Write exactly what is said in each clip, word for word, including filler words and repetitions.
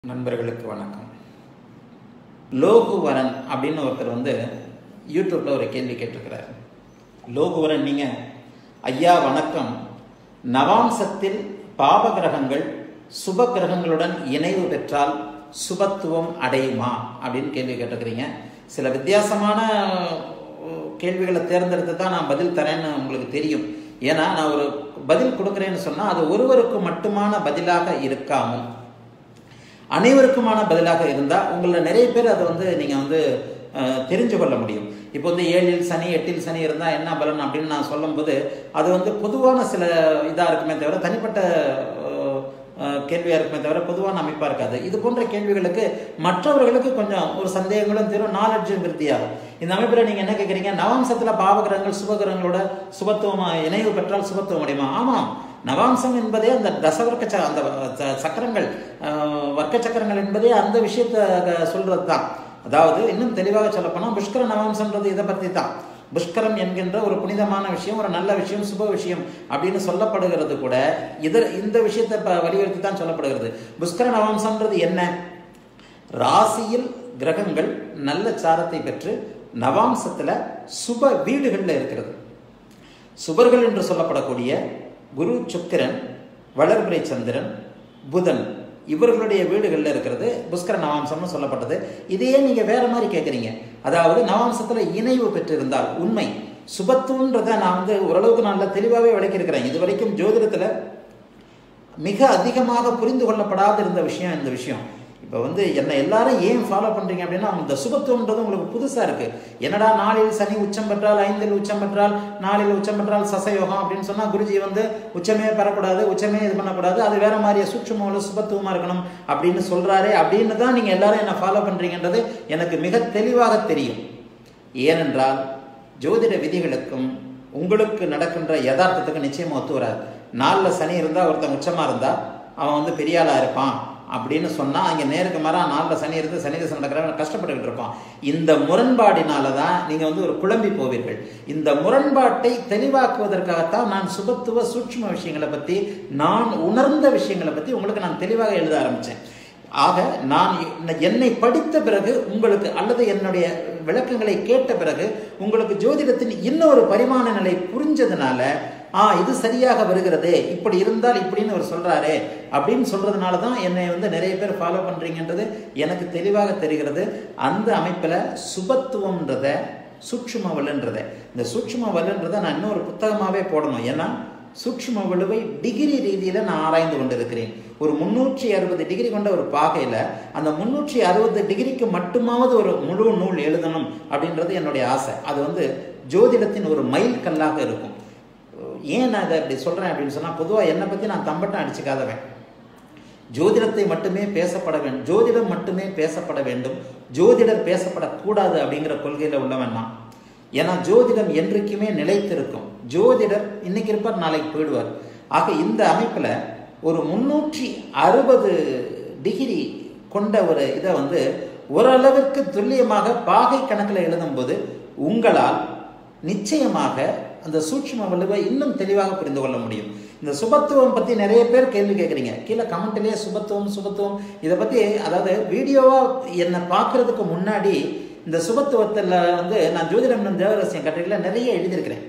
நண்பர்களுக்கு வணக்கம். லோகுவரன் அப்படின்னு ஒருத்தர் வந்து யூடியூப்ல ஒரு கேள்வி கேட்டிருக்கிறார். லோகுவரன், நீங்க ஐயா வணக்கம், நவாம்சத்தில் பாப கிரகங்கள் சுப கிரகங்களுடன் இணைவு பெற்றால் சுபத்துவம் அடையுமா அப்படின்னு கேள்வி கேட்டிருக்கிறீங்க. சில வித்தியாசமான கேள்விகளை தேர்ந்தெடுத்து தான் நான் பதில் தரேன்னு உங்களுக்கு தெரியும். ஏன்னா நான் ஒரு பதில் கொடுக்குறேன்னு சொன்னா அது ஒருவருக்கு மட்டுமான பதிலாக இருக்காமல் அனைவருக்குமான பதிலாக இருந்தால் உங்களில் நிறைய பேர் அதை வந்து நீங்கள் வந்து தெரிஞ்சு கொள்ள முடியும். இப்போ வந்து ஏழில் சனி எட்டில் சனி இருந்தால் என்ன பலன் அப்படின்னு நான் சொல்லும்போது அது வந்து பொதுவான சில இதாக இருக்குமே தவிர தனிப்பட்ட கேள்வியாக இருக்குமே தவிர பொதுவான அமைப்பாக இருக்காது. இது போன்ற கேள்விகளுக்கு மற்றவர்களுக்கு கொஞ்சம் ஒரு சந்தேகங்களும் தரும், நாலெட்ஜும் விருத்தியாகும். இந்த அமைப்பில் நீங்கள் என்ன கேட்குறீங்க, நவாம்சத்தில் பாவகிரகங்கள் சுபகிரகங்களோட சுபத்துவமாக இணைவு பெற்றால் சுபத்துவம் அடையுமா? ஆமாம், நவாம்சம் என்பதே அந்த தசவர்க்க ச அந்த சக்கரங்கள் வர்க்க சக்கரங்கள் என்பதே அந்த விஷயத்தை சொல்றது தான். அதாவது இன்னும் தெளிவாக சொல்லப்போனால் புஷ்கர நவாம்சம்ன்றது இதை பற்றி தான். புஷ்கரம் என்கின்ற ஒரு புனிதமான விஷயம், ஒரு நல்ல விஷயம், சுப விஷயம் அப்படின்னு சொல்லப்படுகிறது கூட இதில் இந்த விஷயத்தை வலியுறுத்தி தான் சொல்லப்படுகிறது. புஷ்கர நவாம்சம்ன்றது என்ன? ராசியில் கிரகங்கள் நல்ல சாரத்தை பெற்று நவாம்சத்தில் சுப வீடுகளில் இருக்கிறது. சுபர்கள் என்று சொல்லப்படக்கூடிய குரு, சுக்கிரன், வளர்பிறை சந்திரன், புதன் இவர்களுடைய வீடுகளில் இருக்கிறது புஷ்கர நவாம்சம்னு சொல்லப்பட்டது. இதையே நீங்கள் வேற மாதிரி கேட்குறீங்க. அதாவது நவாம்சத்தில் இணைவு பெற்றிருந்தால் உண்மை சுபத்துவன்றதை நான் வந்து ஓரளவுக்கு நல்ல தெளிவாகவே விளக்கியிருக்கிறேன். இது வரைக்கும் ஜோதிடத்தில் மிக அதிகமாக புரிந்து கொள்ளப்படாத இருந்த விஷயம் இந்த விஷயம். இப்போ வந்து என்னை எல்லாரும் ஏன் ஃபாலோ பண்ணுறீங்க அப்படின்னா இந்த சுபத்துவம்ன்றது உங்களுக்கு புதுசாக இருக்குது. என்னடா நாளில் சனி உச்சம் பெற்றால், ஐந்தில் உச்சம் பெற்றால், நாளில் உச்சம் பெற்றால் சசயோகம் அப்படின்னு சொன்னால் குருஜி வந்து உச்சமே பெறக்கூடாது, உச்சமே இது பண்ணக்கூடாது, அது வேற மாதிரியே சூட்சுமோல சுபத்துவமாக இருக்கணும் அப்படின்னு சொல்கிறாரே அப்படின்னு தான் நீங்கள் எல்லாரும் என்னை ஃபாலோ பண்ணுறீங்கன்றது எனக்கு மிக தெளிவாக தெரியும். ஏனென்றால் ஜோதிட விதிகளுக்கும் உங்களுக்கு நடக்கின்ற யதார்த்தத்துக்கு நிச்சயமாக ஒத்து வராது. நாளில் சனி இருந்தால் ஒருத்தன் உச்சமாக இருந்தால் அவன் வந்து பெரியாளாக இருப்பான் அப்படின்னு சொன்னால் அங்கே நேருக்கு மாறாக நாளில் சனி இருந்து சனி தசை நடக்கிறவன் கஷ்டப்பட்டுக்கிட்டு இருப்பான். இந்த முரண்பாடினால தான் நீங்கள் வந்து ஒரு குழம்பி போவீர்கள். இந்த முரண்பாட்டை தெளிவாக்குவதற்காகத்தான் நான் சுபத்துவ சூட்சும விஷயங்களை பற்றி, நான் உணர்ந்த விஷயங்களை பற்றி உங்களுக்கு நான் தெளிவாக எழுத ஆரம்பித்தேன். ஆக நான் என்னை படித்த பிறகு உங்களுக்கு அல்லது என்னுடைய விளக்கங்களை கேட்ட பிறகு உங்களுக்கு ஜோதிடத்தின் இன்னொரு பரிமாண நிலை புரிஞ்சதுனால ஆ இது சரியாக வருகிறது, இப்படி இருந்தால் இப்படின்னு அவர் சொல்றாரு அப்படின்னு சொல்றதுனால தான் என்னை வந்து நிறைய பேர் ஃபாலோ பண்றீங்கன்றது எனக்கு தெளிவாக தெரிகிறது. அந்த அமைப்பில் சுபத்துவம்ன்றத சூட்சும வலுன்றத இந்த சூட்சும வலுன்றதை நான் இன்னொரு புத்தகமாகவே போடணும். ஏன்னா சூட்சும வலுவை டிகிரி ரீதியில் நான் ஆராய்ந்து கொண்டிருக்கிறேன். ஒரு முன்னூற்றி அறுபது டிகிரி கொண்ட ஒரு பாகையில் அந்த முன்னூற்றி அறுபது டிகிரிக்கு மட்டுமாவது ஒரு முழு நூல் எழுதணும் அப்படின்றது என்னுடைய ஆசை. அது வந்து ஜோதிடத்தின் ஒரு மைல் கல்லாக இருக்கும். ஏன் நான் அதை அப்படி சொல்கிறேன் அப்படின்னு சொன்னால், பொதுவாக என்னை பற்றி நான் தம்பட்டம் அடிச்சுக்காதவன். ஜோதிடத்தை மட்டுமே பேசப்பட வேண்டும், ஜோதிடம் மட்டுமே பேசப்பட வேண்டும், ஜோதிடர் பேசப்படக்கூடாது அப்படிங்கிற கொள்கையில் உள்ளவன் நான். ஏன்னா ஜோதிடம் என்றைக்குமே நிலைத்திருக்கும். ஜோதிடர் இன்னைக்கு இருப்பார், நாளைக்கு போயிடுவார். ஆக இந்த அமைப்பில் ஒரு முன்னூற்றி அறுபது டிகிரி கொண்ட ஒரு இதை வந்து ஓரளவிற்கு துல்லியமாக பாகை கணக்கில் எழுதும்போது உங்களால் நிச்சயமாக அந்த சூட்சும வலுவை இன்னும் தெளிவாக புரிந்து கொள்ள முடியும். இந்த சுபத்துவம் பற்றி நிறைய பேர் கேள்வி கேட்குறீங்க. கீழே கமெண்ட்லேயே சுபத்துவம் சுபத்துவம் இதை பற்றி, அதாவது வீடியோவாக என்னை பார்க்கறதுக்கு முன்னாடி இந்த சுபத்துவத்தில் வந்து நான் ஜோதிடம் தேவரசியம் கட்டுரையில் நிறைய எழுதியிருக்கிறேன்.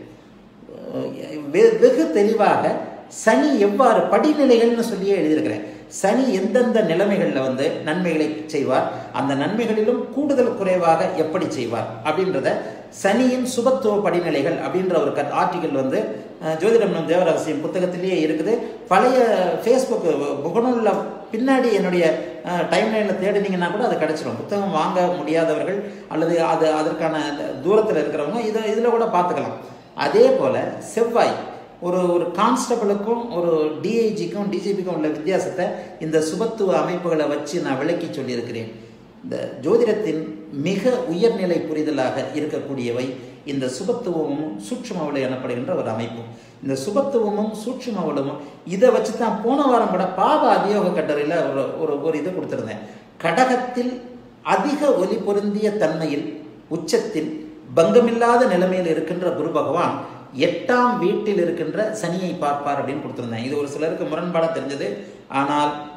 வெகு தெளிவாக சனி எவ்வாறு படிநிலைகள்னு சொல்லியே எழுதியிருக்கிறேன். சனி எந்தெந்த நிலைமைகளில் வந்து நன்மைகளை செய்வார், அந்த நன்மைகளிலும் கூடுதல் குறைவாக எப்படி செய்வார் அப்படின்றத சனியின் சுபத்துவ படிநிலைகள் அப்படின்ற ஒரு கட் ஆர்டிகல் வந்து ஜோதிடம் தேவரகசியம் புத்தகத்திலேயே இருக்குது. பழைய ஃபேஸ்புக் முகநூலில் பின்னாடி என்னுடைய டைம்லைனில் தேடினீங்கன்னா கூட அது கிடச்சிடும். புத்தகம் வாங்க முடியாதவர்கள் அல்லது அது அதற்கான தூரத்தில் இருக்கிறவங்க இதை இதில் கூட பார்த்துக்கலாம். அதே போல் செவ்வாய் ஒரு ஒரு கான்ஸ்டபிளுக்கும் ஒரு டிஐஜிக்கும் டிஜிபிக்கும் உள்ள வித்தியாசத்தை இந்த சுபத்துவ அமைப்புகளை வச்சு நான் விளக்கி சொல்லியிருக்கிறேன். இந்த ஜோதிடத்தின் மிக உயர்நிலை புரிதலாக இருக்கக்கூடியவை இந்த சுபத்துவமும் சூட்சுமவலு எனப்படுகின்ற ஒரு அமைப்பும். இந்த சுபத்துவமும் சூட்சுமவலுமும் இதை வச்சு தான் போன வாரம் கூட பாவ அதியோக கட்டுரையில் ஒரு ஒரு ஒரு இதை கொடுத்துருந்தேன். கடகத்தில் அதிக ஒலி பொருந்திய தன்மையில் உச்சத்தில் பங்கமில்லாத நிலைமையில் இருக்கின்ற குரு பகவான் எட்டாம் வீட்டில் இருக்கின்ற சனியை பார்ப்பார் அப்படின்னு கொடுத்துருந்தேன். இது ஒரு சிலருக்கு முரண்பாடாக தெரிஞ்சது. ஆனால்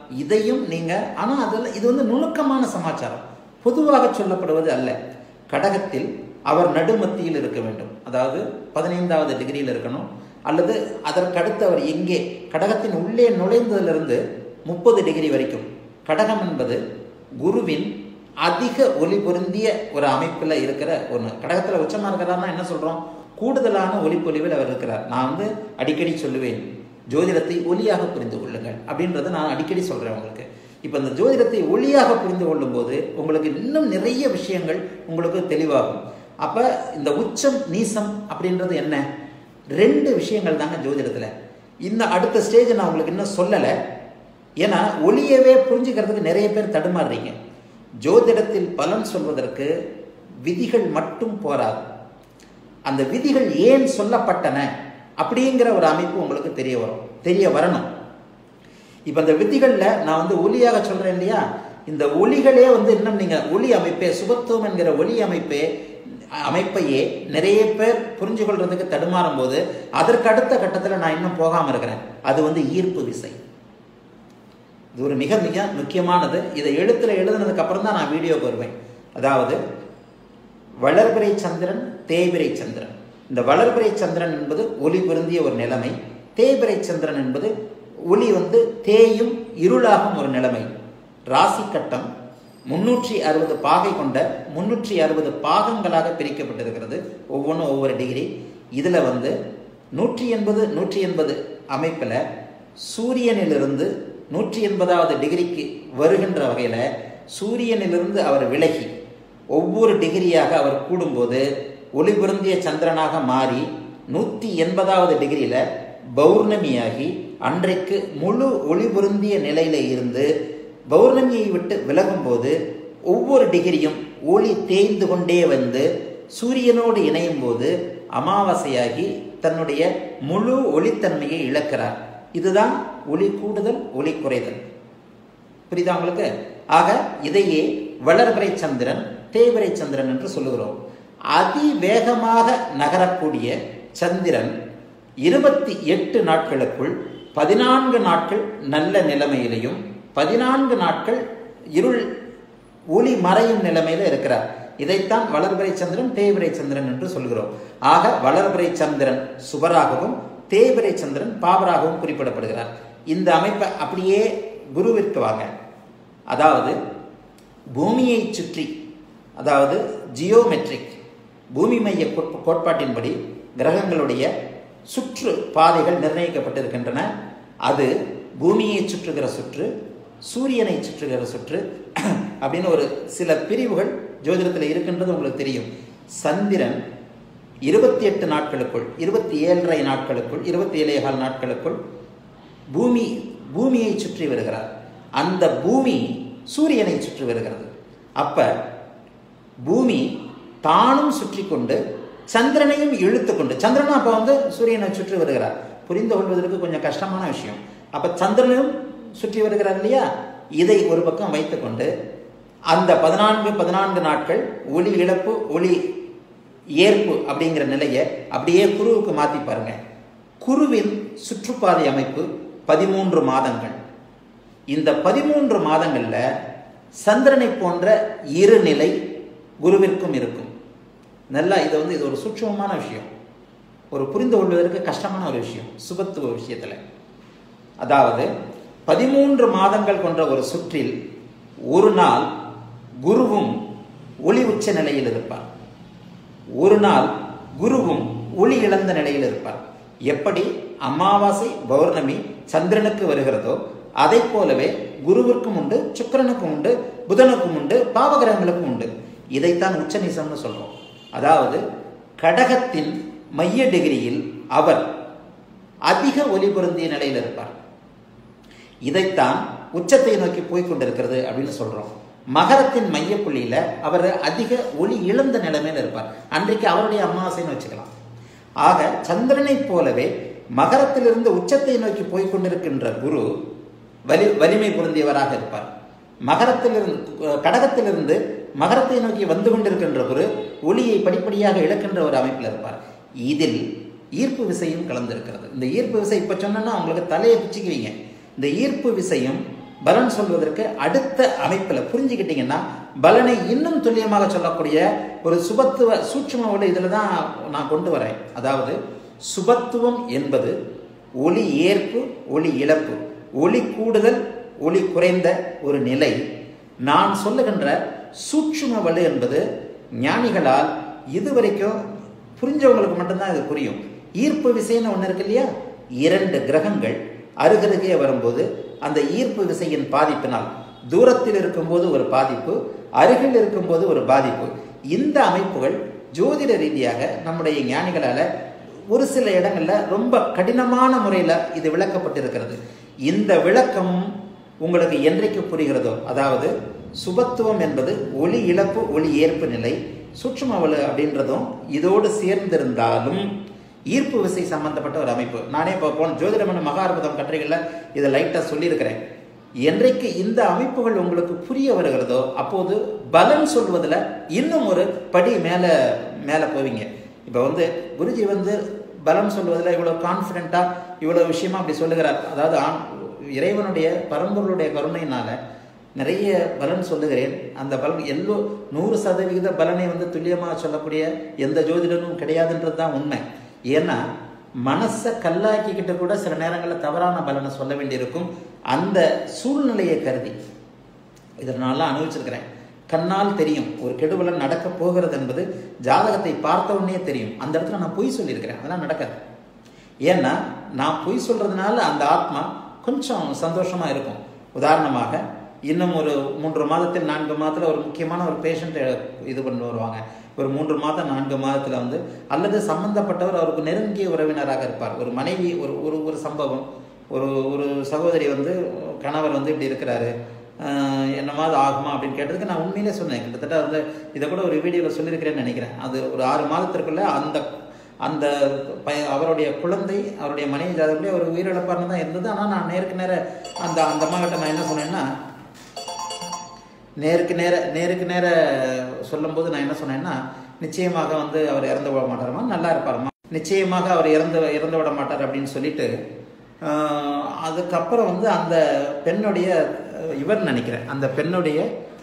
இதையும் நீங்க, ஆனா அதில் இது வந்து நுணுக்கமான சமாச்சாரம், பொதுவாக சொல்லப்படுவது அல்ல. கடகத்தில் அவர் நடுமத்தியில் இருக்க வேண்டும், அதாவது பதினைந்தாவது டிகிரியில் இருக்கணும், அல்லது அதற்கடுத்து அவர் எங்கே கடகத்தின் உள்ளே நுழைந்ததிலிருந்து முப்பது டிகிரி வரைக்கும். கடகம் என்பது குருவின் அதிக ஒளி பொருந்திய ஒரு அமைப்பில் இருக்கிற ஒன்று. கடகத்தில் உச்சமாக இருக்கிறார்னா என்ன சொல்கிறோம்? கூடுதலான ஒளி பொலிவில் அவர் இருக்கிறார். நான் வந்து அடிக்கடி சொல்லுவேன், ஜோதிடத்தை ஒளியாக புரிந்து கொள்ளுங்கள் அப்படின்றத நான் அடிக்கடி சொல்கிறேன் உங்களுக்கு. இப்போ இந்த ஜோதிடத்தை ஒளியாக புரிந்து கொள்ளும் போது உங்களுக்கு இன்னும் நிறைய விஷயங்கள் உங்களுக்கு தெளிவாகும். அப்போ இந்த உச்சம் நீசம் அப்படின்றது என்ன? ரெண்டு விஷயங்கள் தாங்க ஜோதிடத்தில். இந்த அடுத்த ஸ்டேஜ் நான் உங்களுக்கு இன்னும் சொல்லலை, ஏன்னா ஒளியவே புரிஞ்சுக்கிறதுக்கு நிறைய பேர் தடுமாறுறீங்க. ஜோதிடத்தில் பலன் சொல்வதற்கு விதிகள் மட்டும் போராது, அந்த விதிகள் ஏன் சொல்லப்பட்டன அப்படிங்கிற ஒரு அமைப்பு உங்களுக்கு தெரிய வரும், தெரிய வரணும். இப்போ அந்த விதிகளில் நான் வந்து ஒளியாக சொல்கிறேன் இல்லையா, இந்த ஒளிகளே வந்து இன்னும் நீங்கள் ஒளி அமைப்பே, சுபத்துவம் என்கிற ஒளி அமைப்பே அமைப்பையே நிறைய பேர் புரிஞ்சு கொள்றதுக்கு தடுமாறும் போது அதற்கு அடுத்த கட்டத்தில் நான் இன்னும் போகாமல் இருக்கிறேன். அது வந்து ஈர்ப்பு விசை. இது ஒரு மிக மிக முக்கியமானது. இதை எழுத்துல எழுதுனதுக்கு அப்புறம் தான் நான் வீடியோக்கு வருவேன். அதாவது வளர்பிறை சந்திரன், தேய்பிறை சந்திரன். இந்த வளர்பிறை சந்திரன் என்பது ஒளி பொருந்திய ஒரு நிலைமை, தேய்பிறை சந்திரன் என்பது ஒளி வந்து தேயும் இருளாகும் ஒரு நிலைமை. ராசி கட்டம் முன்னூற்றி அறுபது பாகை கொண்ட முன்னூற்றி அறுபது பாகங்களாக பிரிக்கப்பட்டிருக்கிறது, ஒவ்வொன்றும் ஒவ்வொரு டிகிரி. இதில் வந்து நூற்றி எண்பது நூற்றி எண்பது அமைப்பில் சூரியனிலிருந்து நூற்றி எண்பதாவது டிகிரிக்கு வருகின்ற வகையில் சூரியனிலிருந்து அவர் விலகி ஒவ்வொரு டிகிரியாக அவர் கூடும்போது ஒளி பொருந்திய சந்திரனாக மாறி நூற்றி எண்பதாவது டிகிரியில் பௌர்ணமியாகி அன்றைக்கு முழு ஒளி பொருந்திய நிலையில இருந்து பௌர்ணமியை விட்டு விலகும் போது ஒவ்வொரு டிகிரியும் ஒளி தேய்ந்து கொண்டே வந்து சூரியனோடு இணையும் போது அமாவாசையாகி தன்னுடைய முழு ஒளித்தன்மையை இழக்கிறார். இதுதான் ஒளி கூடுதல், ஒளி குறைதல். புரியுதா உங்களுக்கு? ஆக இதையே வளர்பிறை சந்திரன், தேய்பிறை சந்திரன் என்று சொல்லுகிறோம். அதிவேகமாக நகரக்கூடிய சந்திரன் இருபத்தி எட்டு நாட்களுக்குள் பதினான்கு நாட்கள் நல்ல நிலைமையிலையும் பதினான்கு நாட்கள் இருள் ஒளி மறையும் நிலைமையில இருக்கிறார். இதைத்தான் வளர்பிறை சந்திரன், தேய்பிறை சந்திரன் என்று சொல்கிறோம். ஆக வளர்பிறை சந்திரன் சுபராகவும் தேய்பிறை சந்திரன் பாவராகவும் குறிப்பிடப்படுகிறார். இந்த அமைப்பை அப்படியே குருவிற்கு வாங்க. அதாவது பூமியை சுற்றி, அதாவது ஜியோமெட்ரிக் பூமி மைய கோட்பாட்டின்படி கிரகங்களுடைய சுற்று பாதைகள் நிர்ணயிக்கப்பட்டிருக்கின்றன. அது பூமியை சுற்றுகிற சுற்று, சூரியனை சுற்றுகிற சுற்று அப்படின்னு ஒரு சில பிரிவுகள் ஜோதிடத்தில் இருக்கின்றது உங்களுக்கு தெரியும். சந்திரன் இருபத்தி எட்டு நாட்களுக்குள், இருபத்தி ஏழரை நாட்களுக்குள், இருபத்தி ஏழே கால் நாட்களுக்குள் பூமி பூமியை சுற்றி வருகிறார். அந்த பூமி சூரியனை சுற்றி வருகிறது. அப்ப பூமி தானும் சுற்றி கொண்டு சந்திரனையும் இழுத்து கொண்டு, சந்திரனும் அப்ப வந்து சூரியனை சுற்றி வருகிறார். புரிந்து கொள்வதற்கு கொஞ்சம் கஷ்டமான விஷயம். அப்ப சந்திரனும் சுற்றி வருகிறார் இல்லையா? இதை ஒரு பக்கம் வைத்துக்கொண்டு அந்த பதினான்கு பதினான்கு நாட்கள் ஒளி இழப்பு, ஒளி ஏற்பு அப்படிங்கிற நிலையை அப்படியே குருவுக்கு மாற்றி பாருங்க. குருவின் சுற்றுப்பாதை அமைப்பு பதிமூன்று மாதங்கள். இந்த பதிமூன்று மாதங்கள்ல சந்திரனை போன்ற இரு நிலை குருவிற்கும் இருக்கும். நல்லா இதை வந்து இது ஒரு சூட்சமமான விஷயம், ஒரு புரிந்து கொள்வதற்கு கஷ்டமான ஒரு விஷயம் சுபத்துவ விஷயத்துல. அதாவது பதிமூன்று மாதங்கள் கொண்ட ஒரு சுற்றில் ஒரு நாள் குருவும் ஒளி உச்ச நிலையில் இருப்பார், ஒரு நாள் குருவும் ஒளி இழந்த நிலையில் இருப்பார். எப்படி அமாவாசை பௌர்ணமி சந்திரனுக்கு வருகிறதோ அதை போலவே குருவிற்கும் உண்டு, சுக்கிரனுக்கும் உண்டு, புதனுக்கும் உண்டு, பாவகிரகங்களுக்கும் உண்டு. இதைத்தான் உச்ச நீசம்னு சொல்றோம். அதாவது கடகத்தின் மைய டிகிரியில் அவர் அதிக ஒளி பொருந்திய நிலையில் இருப்பார். இதைத்தான் உச்சத்தை நோக்கி போய்கொண்டிருக்கிறது அப்படின்னு சொல்றோம். மகரத்தின் மைய புள்ளியில அவர் அதிக ஒளி இழந்த நிலைமையில் இருப்பார். அன்றைக்கு அவருடைய அமாவாசைன்னு வச்சுக்கலாம். ஆக சந்திரனை போலவே மகரத்திலிருந்து உச்சத்தை நோக்கி போய்கொண்டிருக்கின்ற குரு வலி வலிமை பொருந்தியவராக இருப்பார். மகரத்திலிருந்து கடகத்திலிருந்து மகரத்தை நோக்கி வந்து கொண்டிருக்கின்ற குரு ஒளியை படிப்படியாக இழக்கின்ற ஒரு அமைப்பில் இருப்பார். இதில் ஈர்ப்பு விசையும் கலந்திருக்கிறது. இந்த ஈர்ப்பு விசை இப்ப சொன்னா உங்களுக்கு தலையை பிச்சுக்குவீங்க. இந்த ஈர்ப்பு விசையும் பலன் சொல்வதற்கு அடுத்த அமைப்பில் புரிஞ்சுக்கிட்டீங்கன்னா பலனை இன்னும் துல்லியமாக சொல்லக்கூடிய ஒரு சுபத்துவ சூட்சும ஒளி இதில் தான் நான் கொண்டு வரேன். அதாவது சுபத்துவம் என்பது ஒளி ஏற்பு, ஒளி இழப்பு, ஒளி கூடுதல், ஒளி குறைந்த ஒரு நிலை. நான் சொல்லுகின்ற சூட்சும வலு என்பது ஞானிகளால் இதுவரைக்கும் புரிஞ்சவங்களுக்கு மட்டும்தான் இது புரியும். ஈர்ப்பு விசைன்னு ஒன்று இருக்கு இல்லையா, இரண்டு கிரகங்கள் அருகருகே வரும்போது அந்த ஈர்ப்பு விசையின் பாதிப்பினால் தூரத்தில் இருக்கும்போது ஒரு பாதிப்பு, அருகில் இருக்கும்போது ஒரு பாதிப்பு. இந்த அமைப்புகள் ஜோதிட ரீதியாக நம்முடைய ஞானிகளால் ஒரு சில இடங்களில் ரொம்ப கடினமான முறையில் இது விளக்கப்பட்டிருக்கிறது. இந்த விளக்கமும் உங்களுக்கு என்றைக்கு புரிகிறதோ, அதாவது சுபத்துவம் என்பது ஒளி இழப்பு, ஒளி ஏற்பு நிலை, சூட்சும வலு அப்படின்றதும் இதோடு சேர்ந்திருந்தாலும் ஈர்ப்பு விசை சம்பந்தப்பட்ட ஒரு அமைப்பு. நானே இப்போ போன ஜோதிடமன மகா அற்புதம் கட்டுரைகளில் இதை லைட்டாக சொல்லியிருக்கிறேன். என்றைக்கு இந்த அமைப்புகள் உங்களுக்கு புரிய வருகிறதோ அப்போது பலன் சொல்வதில் இன்னும் ஒரு படி மேலே மேலே போவீங்க. இப்போ வந்து குருஜி வந்து பலன் சொல்வதில் இவ்வளோ கான்ஃபிடென்ட்டாக இவ்வளோ விஷயமா அப்படி சொல்லுகிறார். அதாவது ஆண் இறைவனுடைய பரம்பொருளுடைய கருணையினால நிறைய பலன் சொல்லுகிறேன். அந்த பலன் எல்லோ நூறு சதவிகித பலனை வந்து துல்லியமாக சொல்லக்கூடிய எந்த ஜோதிடனும் கிடையாதுன்றது தான் உண்மை. ஏன்னா மனசை கல்லாக்கிக்கிட்டு கூட சில நேரங்களில் தவறான பலனை சொல்ல வேண்டியிருக்கும். அந்த சூழ்நிலையை கருதி இதனால அனுபவிச்சிருக்கிறேன். கண்ணால் தெரியும் ஒரு கெடுபலன் நடக்க போகிறது என்பது ஜாதகத்தை பார்த்த உடனே தெரியும். அந்த இடத்துல நான் பொய் சொல்லியிருக்கிறேன், அதெல்லாம் நடக்காது. ஏன்னா நான் பொய் சொல்றதுனால அந்த ஆத்மா கொஞ்சம் சந்தோஷமா இருக்கும். உதாரணமாக இன்னும் ஒரு மூன்று மாதத்தில் நான்கு மாதத்தில் ஒரு முக்கியமான ஒரு பேஷண்ட் இது பண்ணி வருவாங்க. ஒரு மூன்று மாதம் நான்கு மாதத்தில் வந்து அல்லது சம்பந்தப்பட்டவர் அவருக்கு நெருங்கிய உறவினராக இருப்பார். ஒரு மனைவி ஒரு ஒரு ஒரு சம்பவம், ஒரு ஒரு சகோதரி வந்து கணவர் வந்து இப்படி இருக்கிறாரு, என்னமாவது ஆகுமா அப்படின்னு கேட்டதுக்கு நான் உண்மையிலே சொன்னேன். கிட்டத்தட்ட வந்து இதை கூட ஒரு வீடியோவில் சொல்லியிருக்கிறேன்னு நினைக்கிறேன். அது ஒரு ஆறு மாதத்திற்குள்ள அந்த அந்த பய அவருடைய குழந்தை அவருடைய மனைவி ஜாதகத்திலே ஒரு உயிரிழப்பார்னு தான் இருந்தது. ஆனால் நான் நேருக்கு நேர அந்த அந்த அம்மா கிட்ட நான் என்ன சொன்னேன்னா, நேருக்கு நேர நேருக்கு நேர சொல்லும்போது நான் என்ன சொன்னேன்னா, நிச்சயமாக வந்து அவர் இறந்து விட மாட்டாருமா, நல்லா இருப்பாருமா, நிச்சயமாக அவர் இறந்து இறந்து விட மாட்டார் அப்படின்னு சொல்லிட்டு அதுக்கப்புறம் வந்து அந்த பெண்ணுடைய இவர் நினைக்கிறேன் அந்த பெண்ணுடைய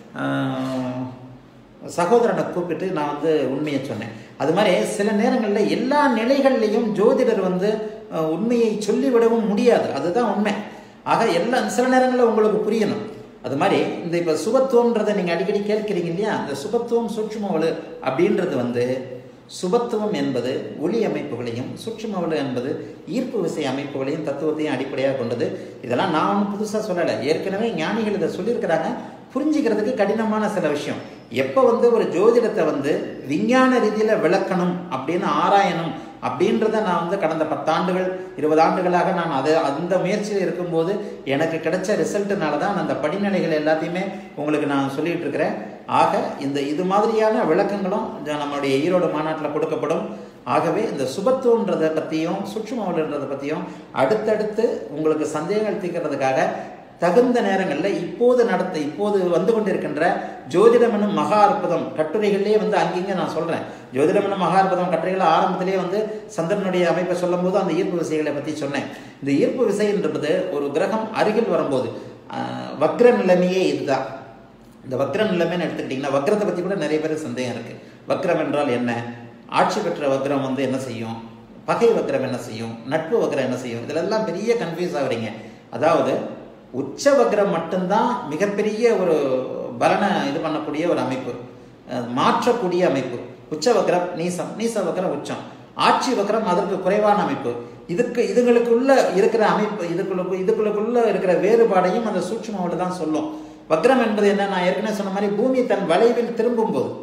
சகோதரனை கூப்பிட்டு நான் வந்து உண்மையை சொன்னேன். அது மாதிரி சில நேரங்களில் எல்லா நிலைகள்லையும் ஜோதிடர் வந்து உண்மையை சொல்லிவிடவும் முடியாது, அதுதான் உண்மை. ஆக எல்லா சில நேரங்களில் உங்களுக்கு புரியணும். அது மாதிரி இந்த இப்போ சுபத்துவம்ன்றதை நீங்கள் அடிக்கடி கேட்கிறீங்க இல்லையா, அந்த சுபத்துவம் சூட்சும வலு அப்படின்றது வந்து சுபத்துவம் என்பது ஒளி அமைப்புகளையும் சூட்சும வலு என்பது ஈர்ப்பு விசை அமைப்புகளையும் தத்துவத்தையும் அடிப்படையாக கொண்டது. இதெல்லாம் நான் ஒன்றும் புதுசாக சொல்லலை, ஏற்கனவே ஞானிகள் இதை சொல்லியிருக்கிறாங்க. புரிஞ்சுக்கிறதுக்கு கடினமான சில விஷயம். எப்போ வந்து ஒரு ஜோதிடத்தை வந்து விஞ்ஞான ரீதியில் விளக்கணும் அப்படின்னு ஆராயணும் அப்படின்றத நான் வந்து கடந்த பத்தாண்டுகள் இருபது ஆண்டுகளாக நான் அதை அந்த முயற்சியில் இருக்கும்போது எனக்கு கிடைச்ச ரிசல்ட்டுனால தான் அந்த படிநிலைகள் எல்லாத்தையுமே உங்களுக்கு நான் சொல்லிட்டு இருக்கிறேன். ஆக இந்த இது மாதிரியான விளக்கங்களும் நம்மளுடைய ஈரோடு மாநாட்டில் கொடுக்கப்படும். ஆகவே இந்த சுபத்துவன்றதை பற்றியும் சூட்சும வலுன்றதை பற்றியும் அடுத்தடுத்து உங்களுக்கு சந்தேகங்கள் தீர்க்கிறதுக்காக தகுந்த நேரங்களில் இப்போது நடத்த இப்போது வந்து கொண்டிருக்கின்ற ஜோதிடம் என்னும் மகா அற்புதம் கட்டுரைகளிலே வந்து அங்கங்கே நான் சொல்கிறேன். ஜோதிடம் என்னும் மகா அற்புதம் கட்டுரைகளை ஆரம்பத்திலே வந்து சந்திரனுடைய அமைப்பை சொல்லும் போது அந்த ஈர்ப்பு விசைகளை பற்றி சொன்னேன். இந்த ஈர்ப்பு விசை என்பது ஒரு கிரகம் அருகில் வரும்போது வக்ர நிலைமையே இதுதான். இந்த வக்ர நிலைமைன்னு எடுத்துக்கிட்டிங்கன்னா வக்ரத்தை பற்றி கூட நிறைய பேருக்கு சந்தேகம் இருக்குது. வக்ரம் என்றால் என்ன, ஆட்சி பெற்ற வக்ரம் வந்து என்ன செய்யும், பகை வக்ரம் என்ன செய்யும், நட்பு வக்ரம் என்ன செய்யும், இதிலெல்லாம் பெரிய கன்ஃபியூஸ் ஆகுறீங்க. அதாவது உச்ச வக்ரம் மட்டும்தான் மிகப்பெரிய ஒரு பலனை இது பண்ணக்கூடிய ஒரு அமைப்பு, மாற்றக்கூடிய அமைப்பு. உச்ச வக்ரம் நீசம், நீச வக்ரம் உச்சம், ஆட்சி வக்ரம் அதற்கு குறைவான அமைப்பு. இதுக்கு இதுகளுக்குள்ள இருக்கிற அமைப்பு இதுக்குள்ள இதுக்குள்ளுக்குள்ள இருக்கிற வேறுபாடையும் அந்த சூட்சும வலு தான் சொல்லும். வக்ரம் என்பது என்ன, நான் ஏற்கனவே சொன்ன மாதிரி பூமி தன் வளைவில் திரும்பும் போது,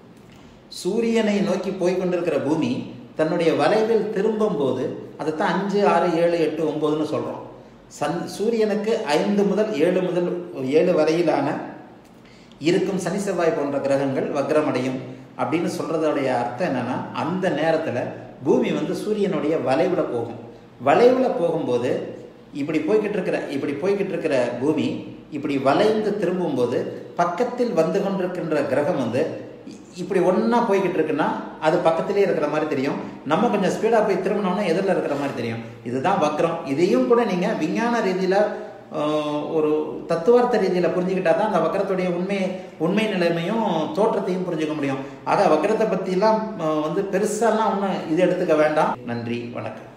சூரியனை நோக்கி போய்கொண்டிருக்கிற பூமி தன்னுடைய வளைவில் திரும்பும் போது அதைத்தான் அஞ்சு ஆறு ஏழு எட்டு ஒன்பதுன்னு சொல்றோம். சன் சூரியனுக்கு ஐந்து முதல் ஏழு முதல் ஏழு வரையிலான இருக்கும் சனி செவ்வாய் போன்ற கிரகங்கள் வக்ரமடையும் அப்படின்னு சொல்றதோடைய அர்த்தம் என்னன்னா, அந்த நேரத்தில் பூமி வந்து சூரியனுடைய வளைவில் போகும். வளைவில் போகும்போது இப்படி போய்கிட்டு இருக்கிற இப்படி போய்கிட்டு இருக்கிற பூமி இப்படி வளைந்து திரும்பும்போது பக்கத்தில் வந்து கொண்டிருக்கின்ற கிரகம் வந்து இப்படி ஒன்றா போய்கிட்டு இருக்குன்னா அது பக்கத்திலே இருக்கிற மாதிரி தெரியும். நம்ம கொஞ்சம் ஸ்பீடாக போய் திரும்பினோன்னா எதிரில் இருக்கிற மாதிரி தெரியும். இதுதான் வக்ரம். இதையும் கூட நீங்கள் விஞ்ஞான ரீதியில் ஒரு தத்துவார்த்த ரீதியில் புரிஞ்சுக்கிட்டா தான் அந்த வக்கரத்துடைய உண்மை உண்மை நிலைமையும் தோற்றத்தையும் புரிஞ்சுக்க முடியும். ஆக வக்கரத்தை பற்றிலாம் வந்து பெருசாலாம் ஒன்றும் இது எடுத்துக்க வேண்டாம். நன்றி, வணக்கம்.